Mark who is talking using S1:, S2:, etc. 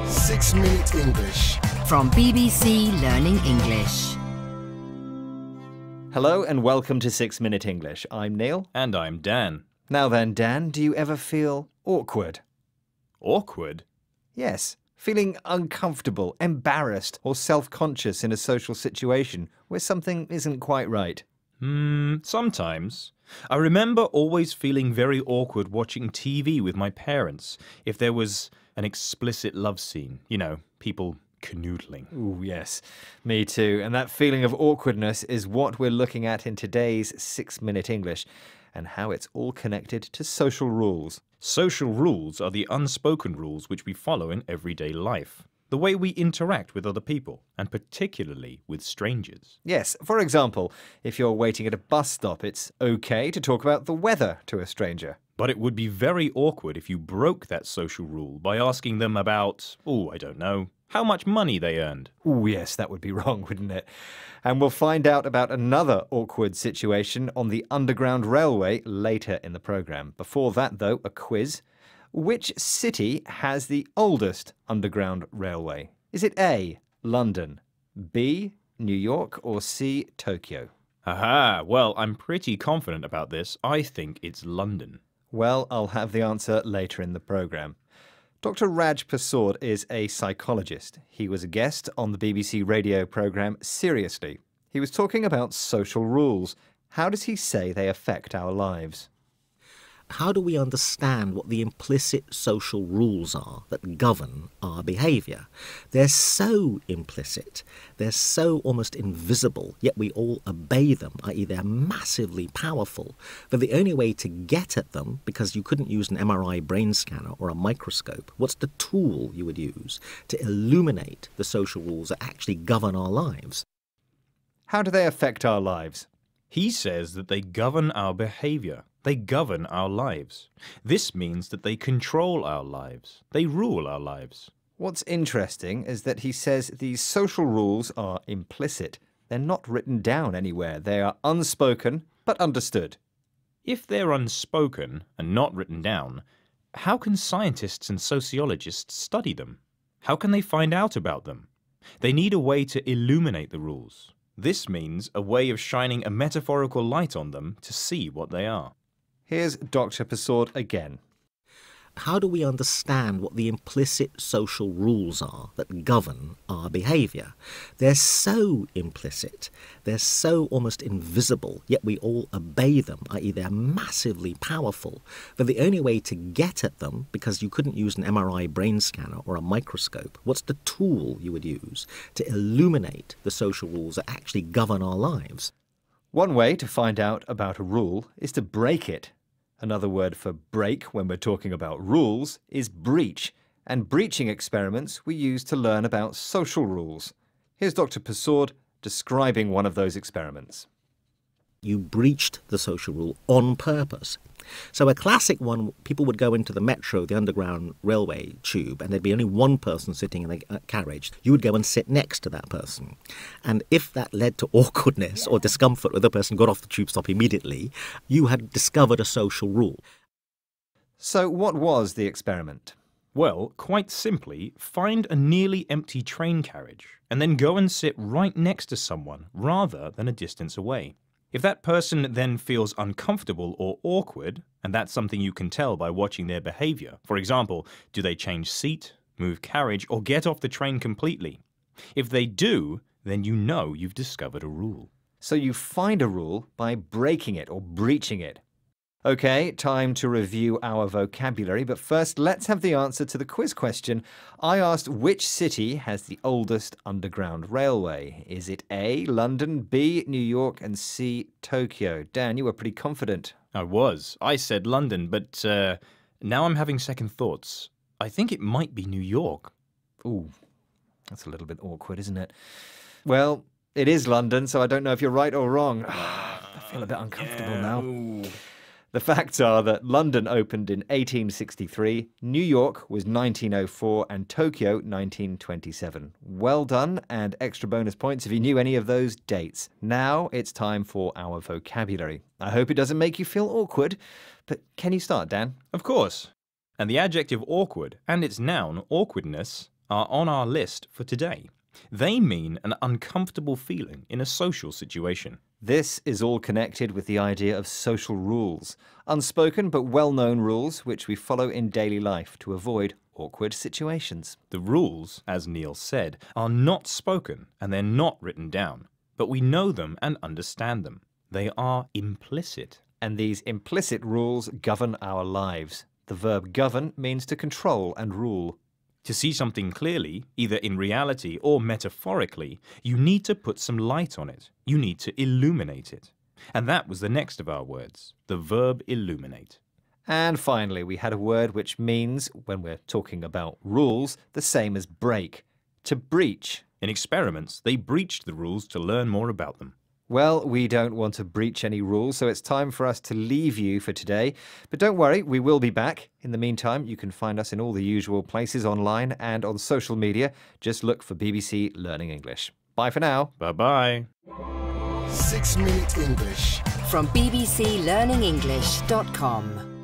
S1: 6-Minute English
S2: from BBC Learning English.
S3: Hello and welcome to 6-Minute English. I'm Neil.
S4: And I'm Dan.
S3: Now then, Dan, do you ever feel awkward?
S4: Awkward?
S3: Yes, feeling uncomfortable, embarrassed or self-conscious in a social situation where something isn't quite right.
S4: Sometimes. I remember always feeling very awkward watching TV with my parents if there was an explicit love scene. You know, people canoodling.
S3: Ooh, yes, me too. And that feeling of awkwardness is what we're looking at in today's 6-Minute English and how it's all connected to social rules.
S4: Social rules are the unspoken rules which we follow in everyday life. The way we interact with other people, and particularly with strangers.
S3: Yes, for example, if you're waiting at a bus stop, it's okay to talk about the weather to a stranger.
S4: But it would be very awkward if you broke that social rule by asking them about, I don't know, how much money they earned.
S3: Oh, yes, that would be wrong, wouldn't it? And we'll find out about another awkward situation on the Underground Railway later in the programme. Before that, though, a quiz. Which city has the oldest Underground Railway? Is it A, London, B, New York, or C, Tokyo?
S4: Aha, well, I'm pretty confident about this. I think it's London.
S3: Well, I'll have the answer later in the programme. Dr. Raj Persaud is a psychologist. He was a guest on the BBC radio programme Seriously. He was talking about social rules. How does he say they affect our lives?
S5: How do we understand what the implicit social rules are that govern our behaviour? They're so implicit, they're so almost invisible, yet we all obey them, i.e. they're massively powerful. But the only way to get at them, because you couldn't use an MRI brain scanner or a microscope, what's the tool you would use to illuminate the social rules that actually govern our lives?
S3: How do they affect our lives?
S4: He says that they govern our behaviour. They govern our lives. This means that they control our lives. They rule our lives.
S3: What's interesting is that he says these social rules are implicit. They're not written down anywhere. They are unspoken, but understood.
S4: If they're unspoken and not written down, how can scientists and sociologists study them? How can they find out about them? They need a way to illuminate the rules. This means a way of shining a metaphorical light on them to see what they are.
S3: Here's Dr. Persaud again.
S5: How do we understand what the implicit social rules are that govern our behaviour? They're so implicit, they're so almost invisible, yet we all obey them, i.e. they're massively powerful. But the only way to get at them, because you couldn't use an MRI brain scanner or a microscope, what's the tool you would use to illuminate the social rules that actually govern our lives?
S3: One way to find out about a rule is to break it. Another word for break when we're talking about rules is breach, and breaching experiments we use to learn about social rules. Here's Dr. Persaud describing one of those experiments.
S5: You breached the social rule on purpose. So a classic one, people would go into the metro, the Underground Railway tube, and there'd be only one person sitting in the carriage. You would go and sit next to that person. And if that led to awkwardness or discomfort, where the person got off the tube stop immediately, you had discovered a social rule.
S3: So what was the experiment?
S4: Well, quite simply, find a nearly empty train carriage and then go and sit right next to someone rather than a distance away. If that person then feels uncomfortable or awkward, and that's something you can tell by watching their behaviour, for example, do they change seat, move carriage, or get off the train completely? If they do, then you know you've discovered a rule.
S3: So you find a rule by breaking it or breaching it. OK, time to review our vocabulary, but first let's have the answer to the quiz question. I asked which city has the oldest underground railway. Is it A, London, B, New York, and C, Tokyo? Dan, you were pretty confident.
S4: I was. I said London, but now I'm having second thoughts. I think it might be New York.
S3: Ooh, that's a little bit awkward, isn't it? Well, it is London, so I don't know if you're right or wrong. I feel a bit uncomfortable now. The facts are that London opened in 1863, New York was 1904, and Tokyo 1927. Well done, and extra bonus points if you knew any of those dates. Now it's time for our vocabulary. I hope it doesn't make you feel awkward, but can you start, Dan?
S4: Of course. And the adjective awkward and its noun awkwardness are on our list for today. They mean an uncomfortable feeling in a social situation.
S3: This is all connected with the idea of social rules, unspoken but well-known rules which we follow in daily life to avoid awkward situations.
S4: The rules, as Neil said, are not spoken and they're not written down, but we know them and understand them. They are implicit.
S3: And these implicit rules govern our lives. The verb govern means to control and rule.
S4: To see something clearly, either in reality or metaphorically, you need to put some light on it. You need to illuminate it. And that was the next of our words, the verb illuminate.
S3: And finally, we had a word which means, when we're talking about rules, the same as break. To breach.
S4: In experiments, they breached the rules to learn more about them.
S3: Well, we don't want to breach any rules, so it's time for us to leave you for today. But don't worry, we will be back. In the meantime, you can find us in all the usual places online and on social media. Just look for BBC Learning English. Bye for now.
S4: Bye-bye.
S1: 6 Minute English.
S2: From bbclearningenglish.com.